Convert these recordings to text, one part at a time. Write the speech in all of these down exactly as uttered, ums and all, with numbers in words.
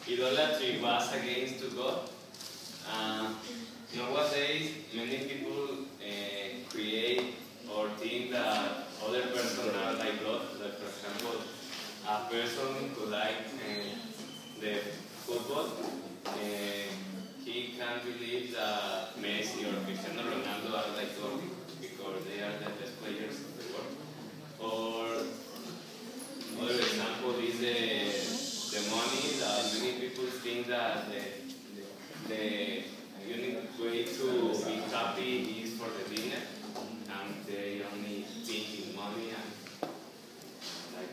idolatry was against to God. Uh, nowadays, many people uh, create or think that other persons are like God. Like for example, a person who likes uh, the football, uh, he can believe that Messi or Cristiano Ronaldo are like God because they are the best players of the world. Or another example is the, the money that many people think that the, the, the unique way to be happy is for the dinner, and they only think in money and like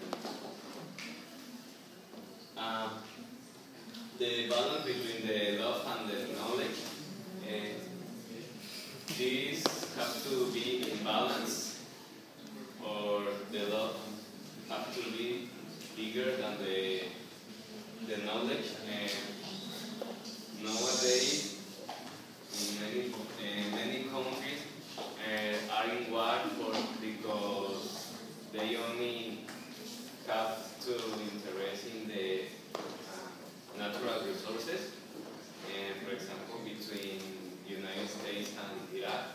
uh, the balance between the love and the knowledge. Uh, these have to be in balance, or the love have to be bigger than the the knowledge. And nowadays, in many in many countries, uh, are in war for because they only have to interest in the uh, natural resources. And for example, between United States and Iraq,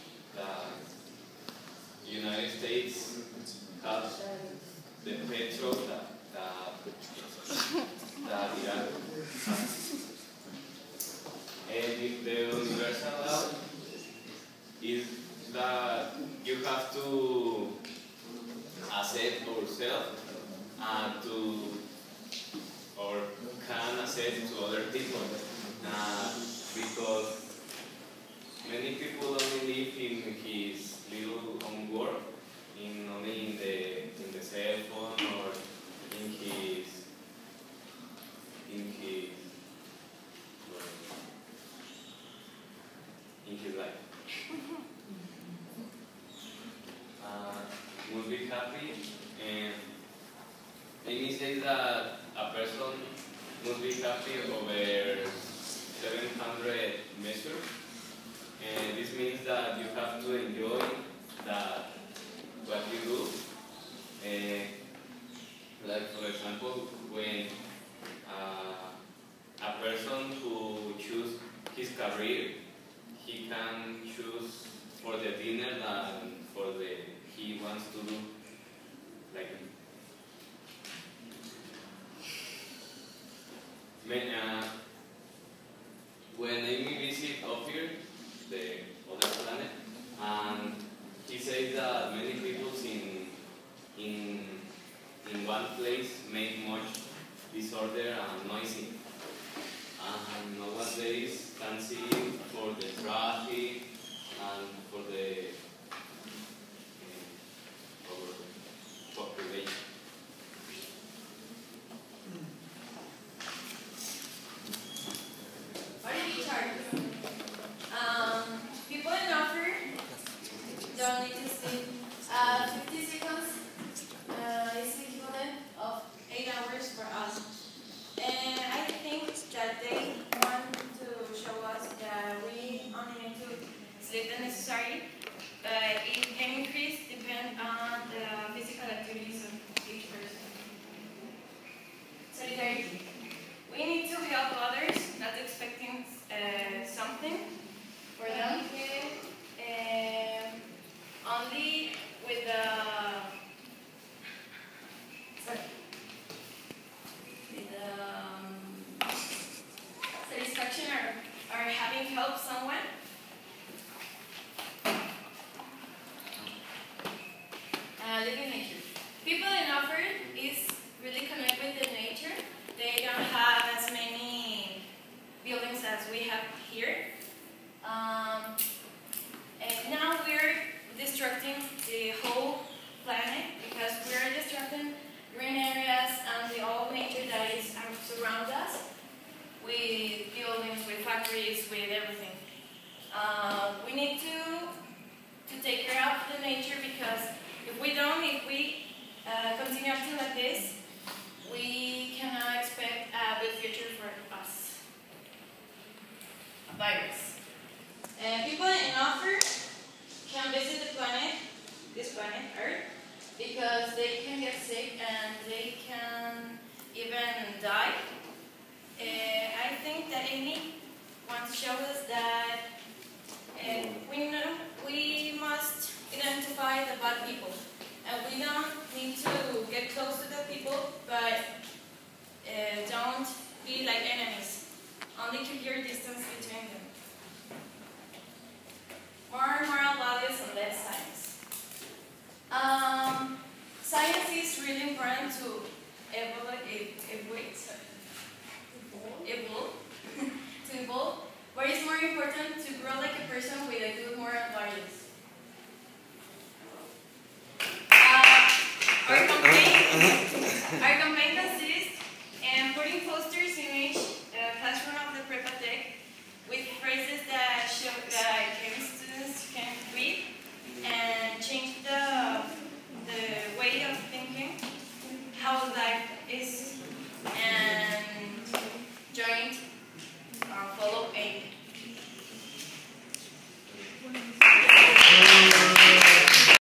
the United States has the petrol that, that, that Iraq has. And if the universal law is that you have to accept yourself and to or can accept to other people, uh, because many people only live in his little own world, in only in the in the cell phone or in his in his in his life. Uh, will be happy, and Amy says that a person must be happy over seven hundred measures, and this means that you have to enjoy that what you do. Uh, like for example, when uh, a person who chooses his career, he can choose for the dinner than for the he wants to do. Like when, uh, when Amy visit Ophir, the other planet, and he says that many people in in in one place make much disorder and noisy. And nowadays can see for the traffic and for the uh, population. What did you charge? Um, people in offer don't need to sleep. Uh, fifty seconds uh, is equivalent of eight hours for us. And I think that they want to show us that we only need to sleep the necessary, but it can increase depend on the physical activities of each person. Solidarity. We need to help others, not expecting uh, something for them. Um, only with the sorry, with the um, satisfaction or, or having helped someone. Uh, living nature. People in offer is really connect with the nature. They don't have as many buildings as we have here. Um, and now we're destructing the whole planet because we're destructing green areas and the old nature that is around us with buildings, with factories, with everything. Uh, we need to to take care of the nature because if we don't, if we uh, continue acting like this, we cannot expect a good future for us. A virus. Uh, people in offer can visit the planet, this planet, Earth, because they can get sick and they can even die. Uh, must show us that uh, we know we must identify the bad people, and we don't need to get close to the people, but uh, don't be like enemies. Only keep your distance between them. More moral values and less science. Um, science is really important to evolve, evolve, evolve, to evolve, but it's more important to grow like a person with a good moral values. Uh, our campaign, our campaign consists in putting posters in each uh, classroom of the Prepa Tech with phrases that show that students can read and change the the way of thinking, how life is